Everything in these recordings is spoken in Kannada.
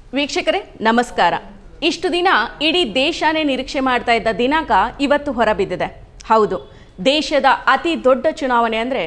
ವೀಕ್ಷಕರೇ ನಮಸ್ಕಾರ. ಇಷ್ಟು ದಿನ ಇಡೀ ದೇಶನೇ ನಿರೀಕ್ಷೆ ಮಾಡ್ತಾ ಇದ್ದ ದಿನಾಂಕ ಇವತ್ತು ಹೊರಬಿದ್ದಿದೆ. ಹೌದು, ದೇಶದ ಅತಿ ದೊಡ್ಡ ಚುನಾವಣೆ ಅಂದರೆ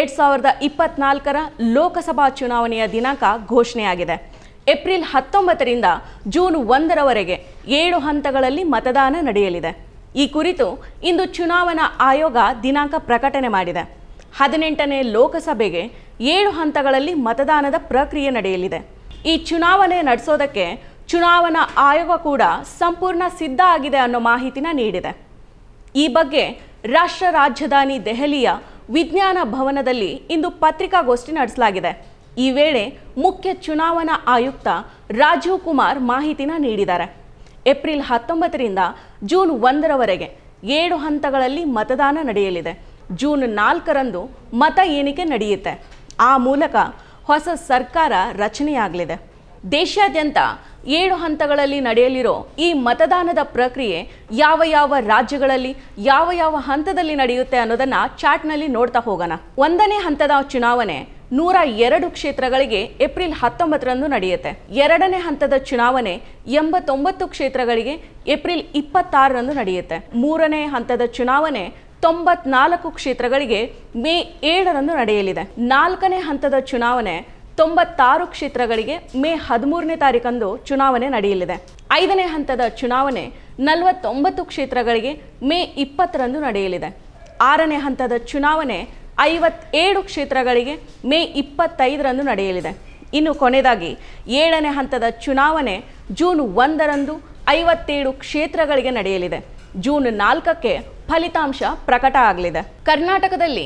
2024ರ ಲೋಕಸಭಾ ಚುನಾವಣೆಯ ದಿನಾಂಕ ಘೋಷಣೆಯಾಗಿದೆ. ಏಪ್ರಿಲ್ 19ರಿಂದ ಜೂನ್ 1ರವರೆಗೆ 7 ಹಂತಗಳಲ್ಲಿ ಮತದಾನ ನಡೆಯಲಿದೆ. ಈ ಕುರಿತು ಇಂದು ಚುನಾವಣಾ ಆಯೋಗ ದಿನಾಂಕ ಪ್ರಕಟಣೆ ಮಾಡಿದೆ. 18ನೇ ಲೋಕಸಭೆಗೆ 7 ಹಂತಗಳಲ್ಲಿ ಮತದಾನದ ಪ್ರಕ್ರಿಯೆ ನಡೆಯಲಿದೆ. ಈ ಚುನಾವಣೆ ನಡೆಸೋದಕ್ಕೆ ಚುನಾವಣಾ ಆಯೋಗ ಕೂಡ ಸಂಪೂರ್ಣ ಸಿದ್ಧ ಆಗಿದೆ ಅನ್ನೋ ಮಾಹಿತಿನ ನೀಡಿದೆ. ಈ ಬಗ್ಗೆ ರಾಷ್ಟ್ರ ರಾಜಧಾನಿ ದೆಹಲಿಯ ವಿಜ್ಞಾನ ಭವನದಲ್ಲಿ ಇಂದು ಪತ್ರಿಕಾಗೋಷ್ಠಿ ನಡೆಸಲಾಗಿದೆ. ಈ ವೇಳೆ ಮುಖ್ಯ ಚುನಾವಣಾ ಆಯುಕ್ತ ರಾಜೀವ್ ಕುಮಾರ್ ಮಾಹಿತಿನ ನೀಡಿದ್ದಾರೆ. ಏಪ್ರಿಲ್ 19ರಿಂದ ಜೂನ್ 1ರವರೆಗೆ 7 ಹಂತಗಳಲ್ಲಿ ಮತದಾನ ನಡೆಯಲಿದೆ. ಜೂನ್ 4ರಂದು ಮತ ಎಣಿಕೆ ನಡೆಯುತ್ತೆ. ಆ ಮೂಲಕ ಹೊಸ ಸರ್ಕಾರ ರಚನೆಯಾಗಲಿದೆ. ದೇಶಾದ್ಯಂತ 7 ಹಂತಗಳಲ್ಲಿ ನಡೆಯಲಿರೋ ಈ ಮತದಾನದ ಪ್ರಕ್ರಿಯೆ ಯಾವ ರಾಜ್ಯಗಳಲ್ಲಿ ಯಾವ ಹಂತದಲ್ಲಿ ನಡೆಯುತ್ತೆ ಅನ್ನೋದನ್ನ ಚಾರ್ಟ್ನಲ್ಲಿ ನೋಡ್ತಾ ಹೋಗೋಣ. 1ನೇ ಹಂತದ ಚುನಾವಣೆ 102 ಕ್ಷೇತ್ರಗಳಿಗೆ ಏಪ್ರಿಲ್ 19ರಂದು ನಡೆಯುತ್ತೆ. 2ನೇ ಹಂತದ ಚುನಾವಣೆ 89 ಕ್ಷೇತ್ರಗಳಿಗೆ ಏಪ್ರಿಲ್ 26ರಂದು ನಡೆಯುತ್ತೆ. 3ನೇ ಹಂತದ ಚುನಾವಣೆ 94 ಕ್ಷೇತ್ರಗಳಿಗೆ ಮೇ 7ರಂದು ನಡೆಯಲಿದೆ. 4ನೇ ಹಂತದ ಚುನಾವಣೆ 96 ಕ್ಷೇತ್ರಗಳಿಗೆ ಮೇ 13ನೇ ತಾರೀಕಂದು ಚುನಾವಣೆ ನಡೆಯಲಿದೆ. 5ನೇ ಹಂತದ ಚುನಾವಣೆ 49 ಕ್ಷೇತ್ರಗಳಿಗೆ ಮೇ 20ರಂದು ನಡೆಯಲಿದೆ. 6ನೇ ಹಂತದ ಚುನಾವಣೆ 57 ಕ್ಷೇತ್ರಗಳಿಗೆ ಮೇ 25ರಂದು ನಡೆಯಲಿದೆ. ಇನ್ನು ಕೊನೆಯದಾಗಿ 7ನೇ ಹಂತದ ಚುನಾವಣೆ ಜೂನ್ 1ರಂದು 57 ಕ್ಷೇತ್ರಗಳಿಗೆ ನಡೆಯಲಿದೆ. ಜೂನ್ 4ಕ್ಕೆ ಫಲಿತಾಂಶ ಪ್ರಕಟ ಆಗಲಿದೆ. ಕರ್ನಾಟಕದಲ್ಲಿ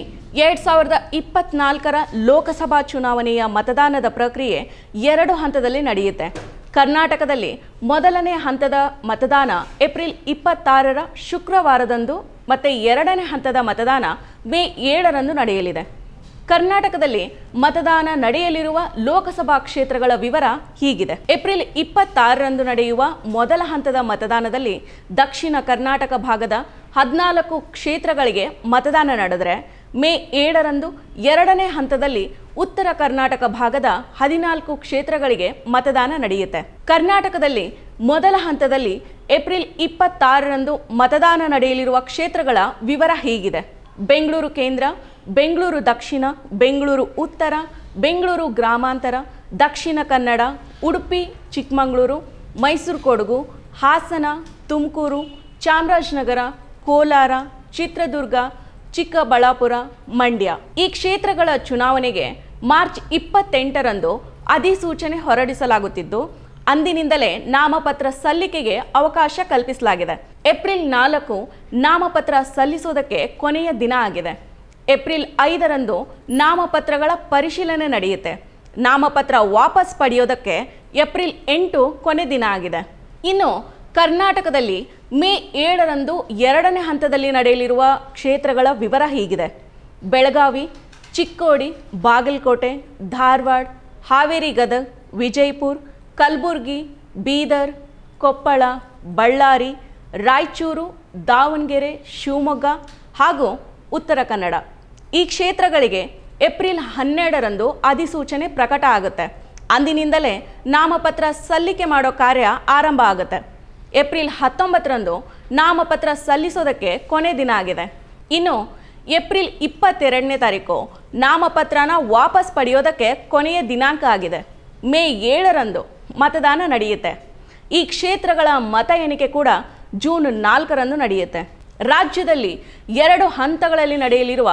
2024ರ ಲೋಕಸಭಾ ಚುನಾವಣೆಯ ಮತದಾನದ ಪ್ರಕ್ರಿಯೆ 2 ಹಂತದಲ್ಲಿ ನಡೆಯುತ್ತೆ. ಕರ್ನಾಟಕದಲ್ಲಿ ಮೊದಲನೇ ಹಂತದ ಮತದಾನ ಏಪ್ರಿಲ್ 26ರ ಶುಕ್ರವಾರದಂದು ಮತ್ತು 2ನೇ ಹಂತದ ಮತದಾನ ಮೇ 7ರಂದು ನಡೆಯಲಿದೆ. ಕರ್ನಾಟಕದಲ್ಲಿ ಮತದಾನ ನಡೆಯಲಿರುವ ಲೋಕಸಭಾ ಕ್ಷೇತ್ರಗಳ ವಿವರ ಹೀಗಿದೆ. ಏಪ್ರಿಲ್ 26ರಂದು ನಡೆಯುವ ಮೊದಲ ಹಂತದ ಮತದಾನದಲ್ಲಿ ದಕ್ಷಿಣ ಕರ್ನಾಟಕ ಭಾಗದ 14 ಕ್ಷೇತ್ರಗಳಿಗೆ ಮತದಾನ ನಡೆದರೆ, ಮೇ 7ರಂದು 2ನೇ ಹಂತದಲ್ಲಿ ಉತ್ತರ ಕರ್ನಾಟಕ ಭಾಗದ 14 ಕ್ಷೇತ್ರಗಳಿಗೆ ಮತದಾನ ನಡೆಯುತ್ತೆ. ಕರ್ನಾಟಕದಲ್ಲಿ ಮೊದಲ ಹಂತದಲ್ಲಿ ಏಪ್ರಿಲ್ 26ರಂದು ಮತದಾನ ನಡೆಯಲಿರುವ ಕ್ಷೇತ್ರಗಳ ವಿವರ ಹೀಗಿದೆ. ಬೆಂಗಳೂರು ಕೇಂದ್ರ, ಬೆಂಗಳೂರು ದಕ್ಷಿಣ, ಬೆಂಗಳೂರು ಉತ್ತರ, ಬೆಂಗಳೂರು ಗ್ರಾಮಾಂತರ, ದಕ್ಷಿಣ ಕನ್ನಡ, ಉಡುಪಿ ಚಿಕ್ಕಮಗಳೂರು, ಮೈಸೂರು ಕೊಡಗು, ಹಾಸನ, ತುಮಕೂರು, ಚಾಮರಾಜನಗರ, ಕೋಲಾರ, ಚಿತ್ರದುರ್ಗ, ಚಿಕ್ಕಬಳ್ಳಾಪುರ, ಮಂಡ್ಯ. ಈ ಕ್ಷೇತ್ರಗಳ ಚುನಾವಣೆಗೆ ಮಾರ್ಚ್ 28ರಂದು ಅಧಿಸೂಚನೆ ಹೊರಡಿಸಲಾಗುತ್ತಿದ್ದು, ಅಂದಿನಿಂದಲೇ ನಾಮಪತ್ರ ಸಲ್ಲಿಕೆಗೆ ಅವಕಾಶ ಕಲ್ಪಿಸಲಾಗಿದೆ. ಏಪ್ರಿಲ್ 4 ನಾಮಪತ್ರ ಸಲ್ಲಿಸೋದಕ್ಕೆ ಕೊನೆಯ ದಿನ ಆಗಿದೆ. ಏಪ್ರಿಲ್ 5ರಂದು ನಾಮಪತ್ರಗಳ ಪರಿಶೀಲನೆ ನಡೆಯುತ್ತೆ. ನಾಮಪತ್ರ ವಾಪಸ್ ಪಡೆಯೋದಕ್ಕೆ ಏಪ್ರಿಲ್ 8 ಕೊನೆ ದಿನ ಆಗಿದೆ. ಇನ್ನು ಕರ್ನಾಟಕದಲ್ಲಿ ಮೇ 7ರಂದು 2ನೇ ಹಂತದಲ್ಲಿ ನಡೆಯಲಿರುವ ಕ್ಷೇತ್ರಗಳ ವಿವರ ಹೀಗಿದೆ. ಬೆಳಗಾವಿ, ಚಿಕ್ಕೋಡಿ, ಬಾಗಲಕೋಟೆ, ಧಾರವಾಡ, ಹಾವೇರಿ ಗದಗ, ವಿಜಯಪುರ, ಕಲಬುರಗಿ, ಬೀದರ್, ಕೊಪ್ಪಳ, ಬಳ್ಳಾರಿ, ರಾಯಚೂರು, ದಾವಣಗೆರೆ, ಶಿವಮೊಗ್ಗ ಹಾಗೂ ಉತ್ತರ ಕನ್ನಡ. ಈ ಕ್ಷೇತ್ರಗಳಿಗೆ ಏಪ್ರಿಲ್ 12ರಂದು ಅಧಿಸೂಚನೆ ಪ್ರಕಟ ಆಗುತ್ತೆ. ಅಂದಿನಿಂದಲೇ ನಾಮಪತ್ರ ಸಲ್ಲಿಕೆ ಮಾಡೋ ಕಾರ್ಯ ಆರಂಭ ಆಗುತ್ತೆ. ಏಪ್ರಿಲ್ 19ರಂದು ನಾಮಪತ್ರ ಸಲ್ಲಿಸೋದಕ್ಕೆ ಕೊನೆ ದಿನ ಆಗಿದೆ. ಇನ್ನು ಏಪ್ರಿಲ್ 22ನೇ ತಾರೀಕು ನಾಮಪತ್ರನ ವಾಪಸ್ ಪಡೆಯೋದಕ್ಕೆ ಕೊನೆಯ ದಿನಾಂಕ ಆಗಿದೆ. ಮೇ 7ರಂದು ಮತದಾನ ನಡೆಯುತ್ತೆ. ಈ ಕ್ಷೇತ್ರಗಳ ಮತ ಎಣಿಕೆ ಕೂಡ ಜೂನ್ 4ರಂದು ನಡೆಯುತ್ತೆ. ರಾಜ್ಯದಲ್ಲಿ 2 ಹಂತಗಳಲ್ಲಿ ನಡೆಯಲಿರುವ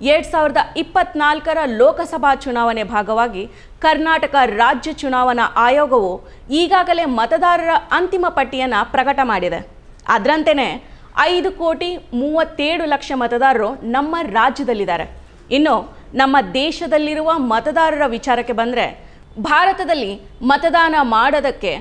2024ರ ಲೋಕಸಭಾ ಚುನಾವಣೆ ಭಾಗವಾಗಿ ಕರ್ನಾಟಕ ರಾಜ್ಯ ಚುನಾವಣಾ ಆಯೋಗವು ಈಗಾಗಲೇ ಮತದಾರರ ಅಂತಿಮ ಪಟ್ಟಿಯನ್ನು ಪ್ರಕಟ ಮಾಡಿದೆ. ಅದರಂತೆಯೇ 5,37,00,000 ಮತದಾರರು ನಮ್ಮ ರಾಜ್ಯದಲ್ಲಿದ್ದಾರೆ. ಇನ್ನು ನಮ್ಮ ದೇಶದಲ್ಲಿರುವ ಮತದಾರರ ವಿಚಾರಕ್ಕೆ ಬಂದರೆ, ಭಾರತದಲ್ಲಿ ಮತದಾನ ಮಾಡೋದಕ್ಕೆ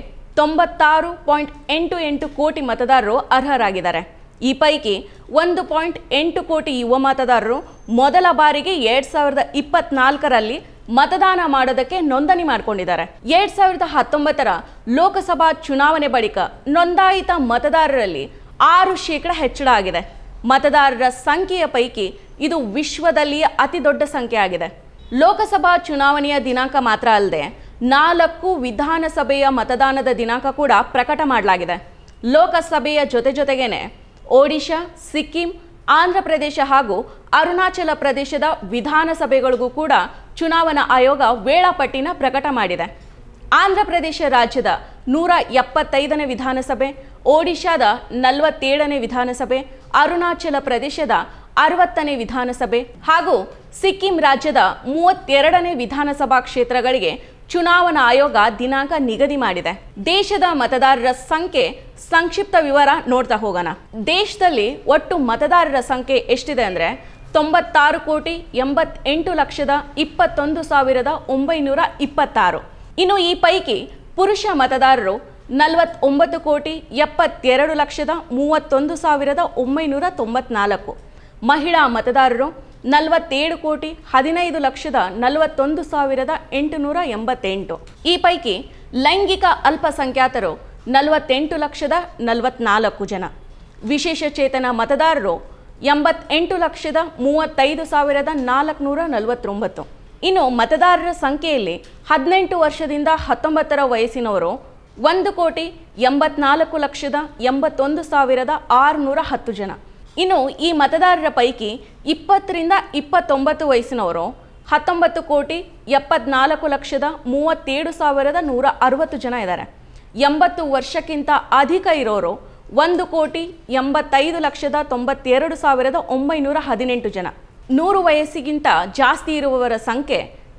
96.88 ಕೋಟಿ ಮತದಾರರು ಅರ್ಹರಾಗಿದ್ದಾರೆ. ಈ ಪೈಕಿ 1.8 ಕೋಟಿ ಯುವ ಮತದಾರರು ಮೊದಲ ಬಾರಿಗೆ 2024ರಲ್ಲಿ ಮತದಾನ ಮಾಡೋದಕ್ಕೆ ನೋಂದಣಿ ಮಾಡಿಕೊಂಡಿದ್ದಾರೆ. 2019ರ ಲೋಕಸಭಾ ಚುನಾವಣೆ ಬಳಿಕ ನೋಂದಾಯಿತ ಮತದಾರರಲ್ಲಿ 6% ಹೆಚ್ಚಳ ಆಗಿದೆ. ಮತದಾರರ ಸಂಖ್ಯೆಯ ಪೈಕಿ ಇದು ವಿಶ್ವದಲ್ಲಿಯೇ ಅತಿ ದೊಡ್ಡ ಸಂಖ್ಯೆ ಆಗಿದೆ. ಲೋಕಸಭಾ ಚುನಾವಣೆಯ ದಿನಾಂಕ ಮಾತ್ರ ಅಲ್ಲದೆ 4 ವಿಧಾನಸಭೆಯ ಮತದಾನದ ದಿನಾಂಕ ಕೂಡ ಪ್ರಕಟ ಮಾಡಲಾಗಿದೆ. ಲೋಕಸಭೆಯ ಜೊತೆಗೇನೆ ಒಡಿಶಾ, ಸಿಕ್ಕಿಂ, ಆಂಧ್ರ ಪ್ರದೇಶ ಹಾಗೂ ಅರುಣಾಚಲ ಪ್ರದೇಶದ ವಿಧಾನಸಭೆಗಳಿಗೂ ಕೂಡ ಚುನಾವಣಾ ಆಯೋಗ ವೇಳಾಪಟ್ಟಿನ ಪ್ರಕಟ ಮಾಡಿದೆ. ಆಂಧ್ರ ಪ್ರದೇಶ ರಾಜ್ಯದ 175ನೇ ವಿಧಾನಸಭೆ, ಒಡಿಶಾದ 47ನೇ ವಿಧಾನಸಭೆ, ಅರುಣಾಚಲ ಪ್ರದೇಶದ 60ನೇ ವಿಧಾನಸಭೆ ಹಾಗೂ ಸಿಕ್ಕಿಂ ರಾಜ್ಯದ 32ನೇ ವಿಧಾನಸಭಾ ಕ್ಷೇತ್ರಗಳಿಗೆ ಚುನಾವಣಾ ಆಯೋಗ ದಿನಾಂಕ ನಿಗದಿ ಮಾಡಿದೆ. ದೇಶದ ಮತದಾರರ ಸಂಖ್ಯೆ ಸಂಕ್ಷಿಪ್ತ ವಿವರ ನೋಡ್ತಾ ಹೋಗೋಣ. ದೇಶದಲ್ಲಿ ಒಟ್ಟು ಮತದಾರರ ಸಂಖ್ಯೆ ಎಷ್ಟಿದೆ ಅಂದರೆ 96,81,21,926. ಇನ್ನು ಈ ಪೈಕಿ ಪುರುಷ ಮತದಾರರು 49,72,31,994, ಮಹಿಳಾ ಮತದಾರರು 47,15,41,888. ಈ ಪೈಕಿ ಲೈಂಗಿಕ ಅಲ್ಪಸಂಖ್ಯಾತರು 48,44,000 ಜನ, ವಿಶೇಷ ಚೇತನ ಮತದಾರರು 88,35,449. ಇನ್ನು ಮತದಾರರ ಸಂಖ್ಯೆಯಲ್ಲಿ 18 ವರ್ಷದಿಂದ 19 ವಯಸ್ಸಿನವರು 1,84,81,610 ಜನ. ಇನ್ನು ಈ ಮತದಾರರ ಪೈಕಿ 20 ರಿಂದ 29 ವಯಸ್ಸಿನವರು 19,74,37,160 ಜನ ಇದ್ದಾರೆ. 80 ವರ್ಷಕ್ಕಿಂತ ಅಧಿಕ ಇರೋರು 1,85,92,918 ಜನ. 100 ವಯಸ್ಸಿಗಿಂತ ಜಾಸ್ತಿ ಇರುವವರ ಸಂಖ್ಯೆ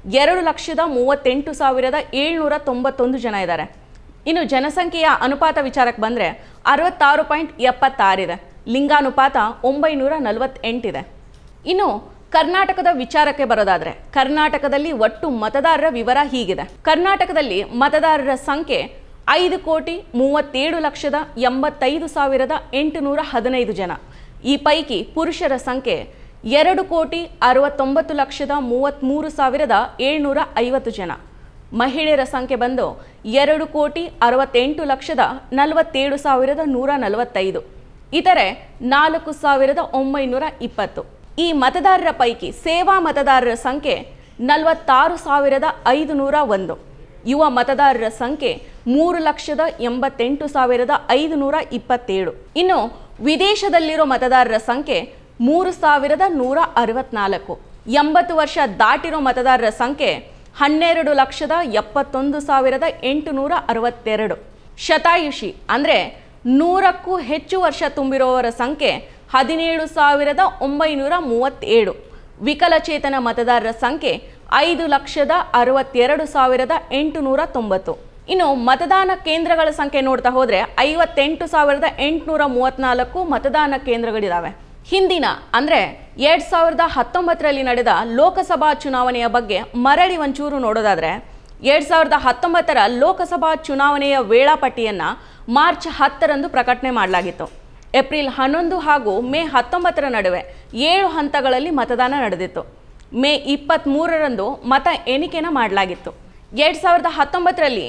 2,38,791 ಜನ ಇದ್ದಾರೆ. ಇನ್ನು ಜನಸಂಖ್ಯೆಯ ಅನುಪಾತ ವಿಚಾರಕ್ಕೆ ಬಂದರೆ 66.76 ಇದೆ. ಲಿಂಗಾನುಪಾತ 948 ಇದೆ. ಇನ್ನು ಕರ್ನಾಟಕದ ವಿಚಾರಕ್ಕೆ ಬರೋದಾದರೆ ಕರ್ನಾಟಕದಲ್ಲಿ ಒಟ್ಟು ಮತದಾರರ ವಿವರ ಹೀಗಿದೆ. ಕರ್ನಾಟಕದಲ್ಲಿ ಮತದಾರರ ಸಂಖ್ಯೆ 5,37,85,815 ಜನ. ಈ ಪೈಕಿ ಪುರುಷರ ಸಂಖ್ಯೆ 2,69,33,750 ಜನ. ಮಹಿಳೆಯರ ಸಂಖ್ಯೆ ಬಂದು 2,68,47,145. ಇತರೆ 4,920. ಈ ಮತದಾರರ ಪೈಕಿ ಸೇವಾ ಮತದಾರರ ಸಂಖ್ಯೆ 46,501. ಯುವ ಮತದಾರರ ಸಂಖ್ಯೆ 3,88,527. ಇನ್ನು ವಿದೇಶದಲ್ಲಿರೋ ಮತದಾರರ ಸಂಖ್ಯೆ 3,164. 80 ವರ್ಷ ದಾಟಿರೋ ಮತದಾರರ ಸಂಖ್ಯೆ 12,71,862. ಶತಾಯುಷಿ ಅಂದರೆ 100ಕ್ಕೂ ಹೆಚ್ಚು ವರ್ಷ ತುಂಬಿರುವವರ ಸಂಖ್ಯೆ 17,937. ವಿಕಲಚೇತನ ಮತದಾರರ ಸಂಖ್ಯೆ 5,62,890. ಇನ್ನು ಮತದಾನ ಕೇಂದ್ರಗಳ ಸಂಖ್ಯೆ ನೋಡ್ತಾ ಹೋದರೆ 58,834 ಮತದಾನ ಕೇಂದ್ರಗಳಿದ್ದಾವೆ. ಹಿಂದಿನ ಅಂದರೆ 2019ರಲ್ಲಿ ನಡೆದ ಲೋಕಸಭಾ ಚುನಾವಣೆಯ ಬಗ್ಗೆ ಮರಳಿ ಒಂಚೂರು ನೋಡೋದಾದರೆ 2019ರ ಲೋಕಸಭಾ ಚುನಾವಣೆಯ ವೇಳಾಪಟ್ಟಿಯನ್ನು ಮಾರ್ಚ್ 10ರಂದು ಪ್ರಕಟಣೆ ಮಾಡಲಾಗಿತ್ತು. ಏಪ್ರಿಲ್ 11 ಹಾಗೂ ಮೇ 19ರ ನಡುವೆ 7 ಹಂತಗಳಲ್ಲಿ ಮತದಾನ ನಡೆದಿತ್ತು. ಮೇ 23ರಂದು ಮತ ಎಣಿಕೆನ ಮಾಡಲಾಗಿತ್ತು. 2019ರಲ್ಲಿ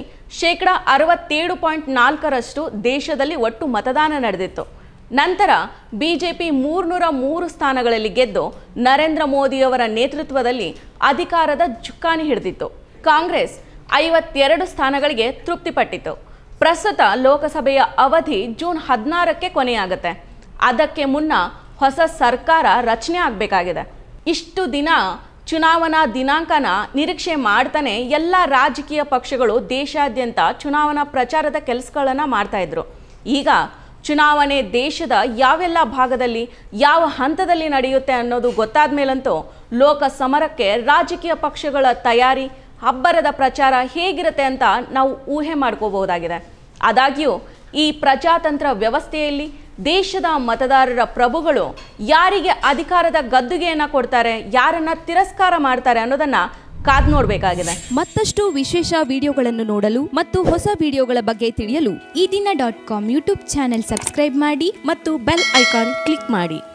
67.4% ದೇಶದಲ್ಲಿ ಒಟ್ಟು ಮತದಾನ ನಡೆದಿತ್ತು. ನಂತರ ಬಿಜೆಪಿ 303 ಸ್ಥಾನಗಳಲ್ಲಿ ಗೆದ್ದು ನರೇಂದ್ರ ಮೋದಿಯವರ ನೇತೃತ್ವದಲ್ಲಿ ಅಧಿಕಾರದ ಚುಕ್ಕಾಣಿ ಹಿಡಿದಿತ್ತು. ಕಾಂಗ್ರೆಸ್ 52 ಸ್ಥಾನಗಳಿಗೆ ತೃಪ್ತಿಪಟ್ಟಿತು. ಪ್ರಸ್ತುತ ಲೋಕಸಭೆಯ ಅವಧಿ ಜೂನ್ 16ಕ್ಕೆ ಕೊನೆಯಾಗುತ್ತೆ. ಅದಕ್ಕೆ ಮುನ್ನ ಹೊಸ ಸರ್ಕಾರ ರಚನೆ ಆಗಬೇಕಾಗಿದೆ. ಇಷ್ಟು ದಿನ ಚುನಾವಣಾ ದಿನಾಂಕನ ನಿರೀಕ್ಷೆ ಮಾಡ್ತಾನೆ ಎಲ್ಲ ರಾಜಕೀಯ ಪಕ್ಷಗಳು ದೇಶಾದ್ಯಂತ ಚುನಾವಣಾ ಪ್ರಚಾರದ ಕೆಲಸಗಳನ್ನು ಮಾಡ್ತಾ ಇದ್ರು. ಈಗ ಚುನಾವಣೆ ದೇಶದ ಯಾವೆಲ್ಲ ಭಾಗದಲ್ಲಿ ಯಾವ ಹಂತದಲ್ಲಿ ನಡೆಯುತ್ತೆ ಅನ್ನೋದು ಗೊತ್ತಾದ ಮೇಲಂತೂ ಲೋಕ ಸಮರಕ್ಕೆ ರಾಜಕೀಯ ಪಕ್ಷಗಳ ತಯಾರಿ, ಅಬ್ಬರದ ಪ್ರಚಾರ ಹೇಗಿರುತ್ತೆ ಅಂತ ನಾವು ಊಹೆ ಮಾಡ್ಕೋಬಹುದಾಗಿದೆ. ಆದಾಗ್ಯೂ ಈ ಪ್ರಜಾತಂತ್ರ ವ್ಯವಸ್ಥೆಯಲ್ಲಿ ದೇಶದ ಮತದಾರರ ಪ್ರಭುಗಳು ಯಾರಿಗೆ ಅಧಿಕಾರದ ಗದ್ದುಗೆಯನ್ನು ಕೊಡ್ತಾರೆ, ಯಾರನ್ನ ತಿರಸ್ಕಾರ ಮಾಡ್ತಾರೆ ಅನ್ನೋದನ್ನ ಕಾದು ನೋಡಬೇಕಾಗಿದೆ. ಮತ್ತಷ್ಟು ವಿಶೇಷ ವಿಡಿಯೋಗಳನ್ನು ನೋಡಲು ಮತ್ತು ಹೊಸ ವಿಡಿಯೋಗಳ ಬಗ್ಗೆ ತಿಳಿಯಲು ಈ ದಿನ .com ಯೂಟ್ಯೂಬ್ ಚಾನೆಲ್ ಸಬ್ಸ್ಕ್ರೈಬ್ ಮಾಡಿ ಮತ್ತು ಬೆಲ್ ಐಕಾನ್ ಕ್ಲಿಕ್ ಮಾಡಿ.